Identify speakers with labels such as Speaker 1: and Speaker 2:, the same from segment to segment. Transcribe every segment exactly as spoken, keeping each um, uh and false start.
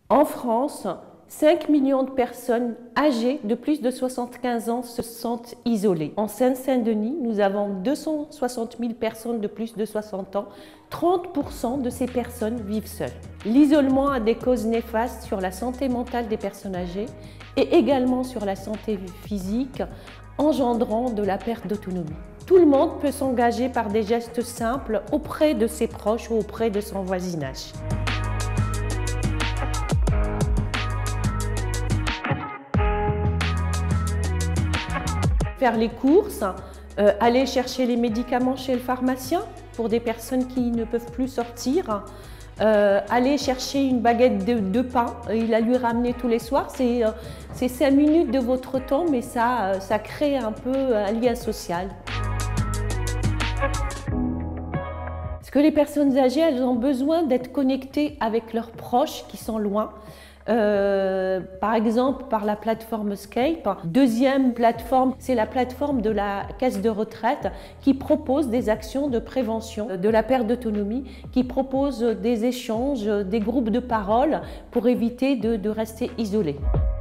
Speaker 1: En France, cinq millions de personnes âgées de plus de soixante-quinze ans se sentent isolées. En Seine-Saint-Denis, nous avons deux cent soixante mille personnes de plus de soixante ans. trente pour cent de ces personnes vivent seules. L'isolement a des causes néfastes sur la santé mentale des personnes âgées et également sur la santé physique, engendrant de la perte d'autonomie. Tout le monde peut s'engager par des gestes simples auprès de ses proches ou auprès de son voisinage. Faire les courses, euh, aller chercher les médicaments chez le pharmacien pour des personnes qui ne peuvent plus sortir, euh, aller chercher une baguette de, de pain et la lui ramener tous les soirs. C'est euh, cinq minutes de votre temps, mais ça, euh, ça crée un peu un lien social. Parce que les personnes âgées, elles ont besoin d'être connectées avec leurs proches qui sont loin. Euh, par exemple par la plateforme Skype. Deuxième plateforme, c'est la plateforme de la caisse de retraite qui propose des actions de prévention de la perte d'autonomie, qui propose des échanges, des groupes de parole pour éviter de, de rester isolé.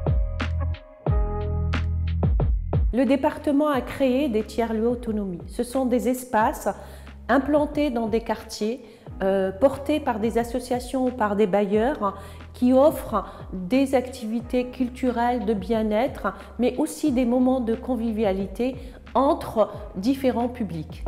Speaker 1: Le département a créé des tiers-lieux autonomie. Ce sont des espaces implantés dans des quartiers, euh, portés par des associations ou par des bailleurs qui offrent des activités culturelles de bien-être, mais aussi des moments de convivialité entre différents publics.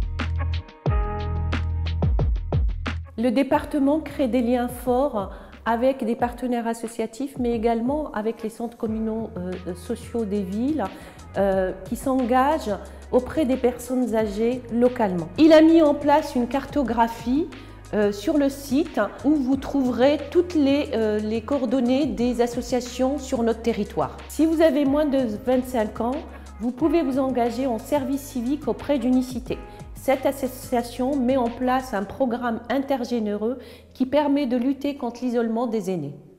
Speaker 1: Le département crée des liens forts avec des partenaires associatifs, mais également avec les centres communaux euh, sociaux des villes euh, qui s'engagent auprès des personnes âgées localement. Il a mis en place une cartographie euh, sur le site où vous trouverez toutes les, euh, les coordonnées des associations sur notre territoire. Si vous avez moins de vingt-cinq ans, vous pouvez vous engager en service civique auprès d'Unicité. Cette association met en place un programme intergénéreux qui permet de lutter contre l'isolement des aînés.